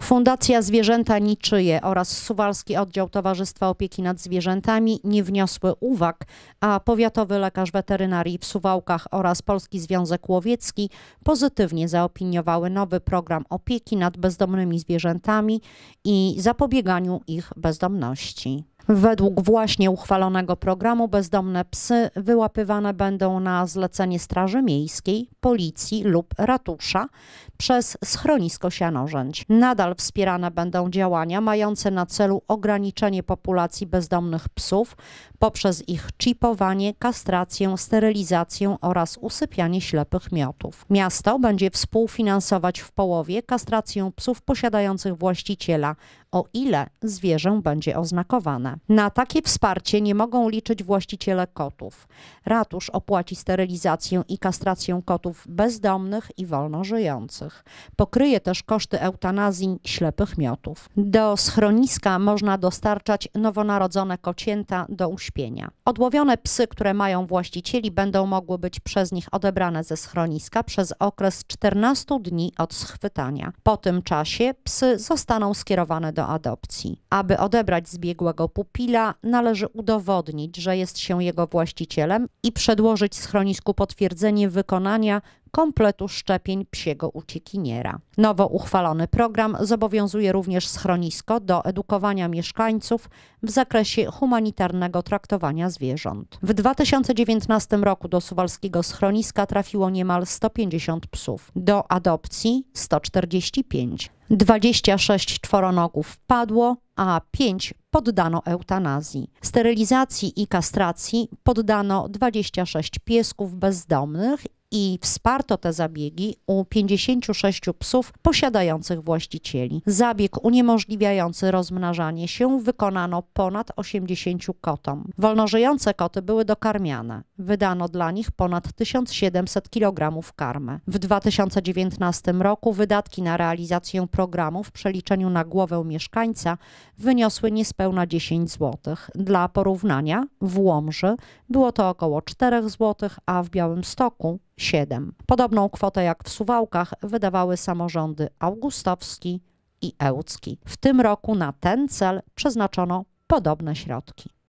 Fundacja Zwierzęta Niczyje oraz Suwalski Oddział Towarzystwa Opieki nad Zwierzętami nie wniosły uwag, a powiatowy lekarz weterynarii w Suwałkach oraz Polski Związek Łowiecki pozytywnie zaopiniowały nowy program opieki nad bezdomnymi zwierzętami i zapobieganiu ich bezdomności. Według właśnie uchwalonego programu bezdomne psy wyłapywane będą na zlecenie Straży Miejskiej, Policji lub ratusza przez schronisko Sianorzędź. Nadal wspierane będą działania mające na celu ograniczenie populacji bezdomnych psów poprzez ich czipowanie, kastrację, sterylizację oraz usypianie ślepych miotów. Miasto będzie współfinansować w połowie kastrację psów posiadających właściciela, o ile zwierzę będzie oznakowane. Na takie wsparcie nie mogą liczyć właściciele kotów. Ratusz opłaci sterylizację i kastrację kotów bezdomnych i wolno żyjących. Pokryje też koszty eutanazji ślepych miotów. Do schroniska można dostarczać nowonarodzone kocięta do uśpienia. Odłowione psy, które mają właścicieli, będą mogły być przez nich odebrane ze schroniska przez okres 14 dni od schwytania. Po tym czasie psy zostaną skierowane do adopcji. Aby odebrać zbiegłego pupila, należy udowodnić, że jest się jego właścicielem i przedłożyć schronisku potwierdzenie wykonania kompletu szczepień psiego uciekiniera. Nowo uchwalony program zobowiązuje również schronisko do edukowania mieszkańców w zakresie humanitarnego traktowania zwierząt. W 2019 roku do suwalskiego schroniska trafiło niemal 150 psów, do adopcji 145. 26 czworonogów padło, a 5 poddano eutanazji. Sterylizacji i kastracji poddano 26 piesków bezdomnych i wsparto te zabiegi u 56 psów posiadających właścicieli. Zabieg uniemożliwiający rozmnażanie się wykonano ponad 80 kotom. Wolnożyjące koty były dokarmiane. Wydano dla nich ponad 1700 kg karmy. W 2019 roku wydatki na realizację programu w przeliczeniu na głowę mieszkańca wyniosły niespełna 10 zł. Dla porównania w Łomży było to około 4 zł, a w Białymstoku 7. Podobną kwotę jak w Suwałkach wydawały samorządy augustowski i ełcki. W tym roku na ten cel przeznaczono podobne środki.